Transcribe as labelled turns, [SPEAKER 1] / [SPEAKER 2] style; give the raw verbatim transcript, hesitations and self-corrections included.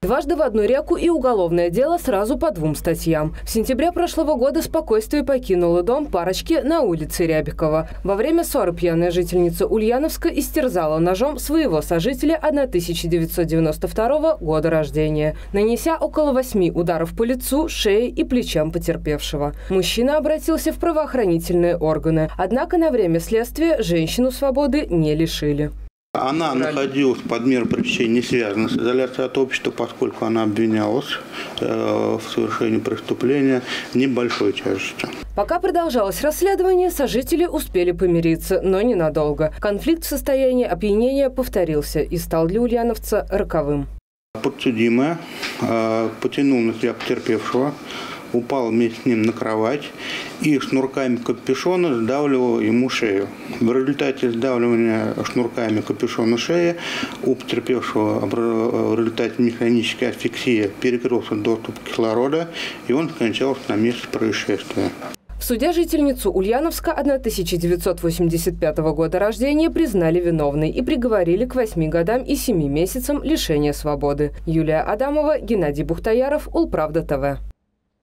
[SPEAKER 1] Дважды в одну реку и уголовное дело сразу по двум статьям. В сентябре прошлого года спокойствие покинуло дом парочки на улице Рябикова. Во время ссоры пьяная жительница Ульяновска истерзала ножом своего сожителя тысяча девятьсот девяносто второго года рождения, нанеся около восьми ударов по лицу, шее и плечам потерпевшего. Мужчина обратился в правоохранительные органы. Однако на время следствия женщину свободы не лишили.
[SPEAKER 2] Она находилась под мерой пресечения, не связана с изоляцией от общества, поскольку она обвинялась э, в совершении преступления небольшой тяжестью.
[SPEAKER 1] Пока продолжалось расследование, сожители успели помириться, но ненадолго. Конфликт в состоянии опьянения повторился и стал для ульяновца роковым.
[SPEAKER 2] Подсудимая э, потянул на себя потерпевшего, упал вместе с ним на кровать и шнурками капюшона сдавливал ему шею. В результате сдавливания шнурками капюшона шеи у потерпевшего в результате механической асфиксии перекрылся доступ кислорода, и он скончался на месте происшествия.
[SPEAKER 1] В суде жительницу Ульяновска тысяча девятьсот восемьдесят пятого года рождения признали виновной и приговорили к восьми годам и семи месяцам лишения свободы. Юлия Адамова, Геннадий Бухтаяров, Улправда ТВ.